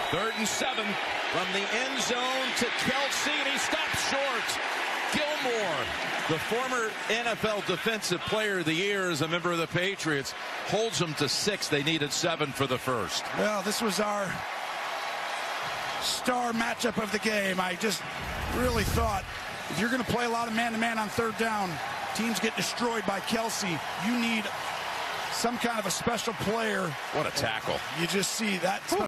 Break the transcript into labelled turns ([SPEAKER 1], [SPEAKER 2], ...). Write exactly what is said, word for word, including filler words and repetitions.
[SPEAKER 1] Third and seven from the end zone to Kelce, and he stops short. Gilmore, the former N F L Defensive Player of the Year, is a member of the Patriots, holds them to six. They needed seven for the first.
[SPEAKER 2] Well, this was our star matchup of the game. I just really thought if you're going to play a lot of man-to-man on third down, teams get destroyed by Kelce. You need some kind of a special player.
[SPEAKER 1] What a tackle.
[SPEAKER 2] You just see that.